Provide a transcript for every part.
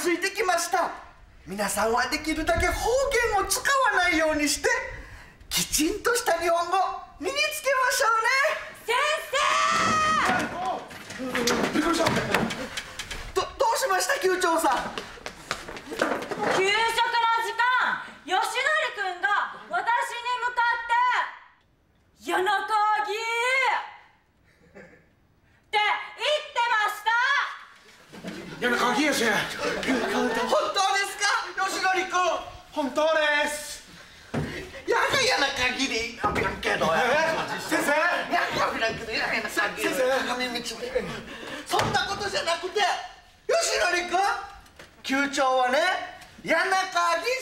ついてきました。皆さんはできるだけ方言を使わないようにしてきちんとした日本語身につけましょうね。先生、びっくりした。どうしました級長さん。 給食の時間、よしのりくんが私に向かって「谷中ぎー」って言ってました。 谷中ぎー先生。 本当ですか、よしのりくん。 本当です。 やが谷中ぎでいいなけど。 先生。 やが谷中ぎでいいな先生。そんなことじゃなくて、よしのりくん、級長はね、谷中ぎじゃないんだよ。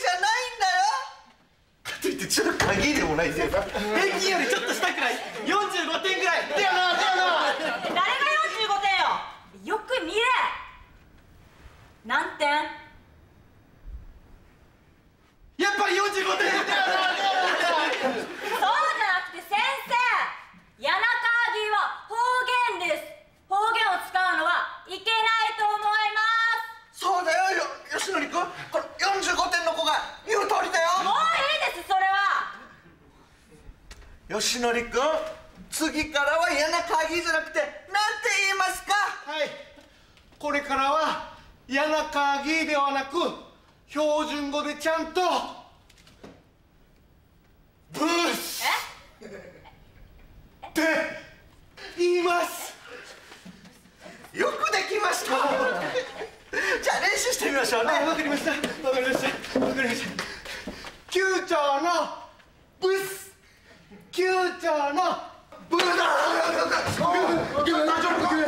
かといって中華ぎでもないですよ。平均よりちょっと下くらい、45点ぐらい。だよな、だよな。 誰が45点よ。よく見れ。何点？ やっぱり45点だよな。 そうじゃなくて先生、谷中ぎは方言です。方言を使うのはいけないと思います。 そうだよ、よしのりくん。この45点の子が言う通りだよ。 もういいです、それは。 よしのりくん、次からは谷中ぎじゃなくてなんて言いますか？ はい。これからは谷中ぎではなく標準語でちゃんとブースって言います。 よくできました。じゃあ練習してみましょうね。 わかりました。わかりました。わかりました。級長のブス。級長のブーだ。 大丈夫か？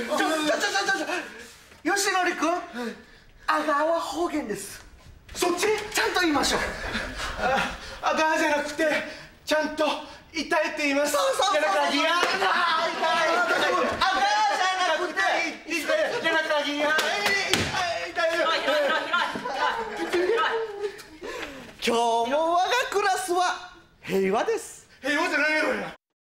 よしのりくん、あがは方言です。そっちちゃんと言いましょう。 あがじゃなくてちゃんと痛いって言います。 そうそうそう。 谷中ぎや。 あがじゃなくて谷中ぎや。 今日も我がクラスは平和です。 平和じゃないよ。